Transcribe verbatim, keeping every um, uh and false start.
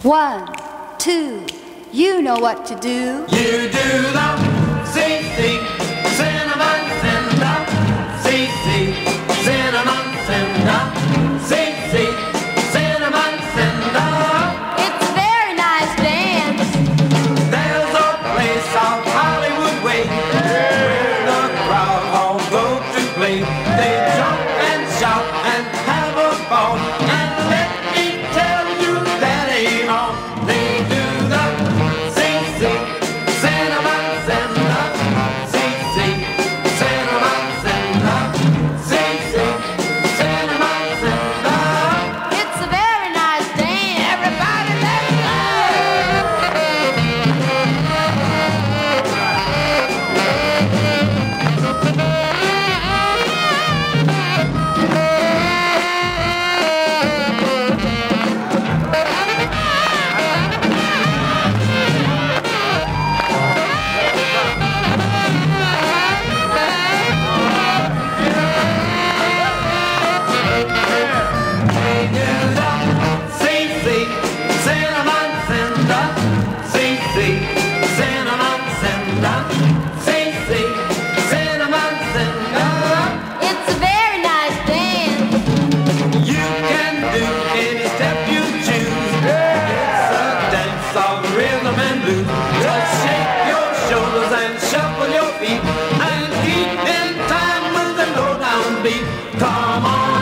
One, two, you know what to do. You do the C C, Cinnamon Cinder, C C, Cinnamon Cinder, C C, Cinnamon Cinder. It's a very nice dance. There's a place on Hollywood Way where the crowd all go to play. They jump and shout and have a ball, and let me tell you that ain't all. They do the C C, Cinnamon Cinder, C C, Cinnamon Cinder, C C, Cinnamon Cinder. It's a very nice dance. Everybody, let's It's a very nice dance. You can do any step you choose. It's a dance of rhythm and blues. Just shake your shoulders and shuffle your feet and keep in time with the low down beat. Come on.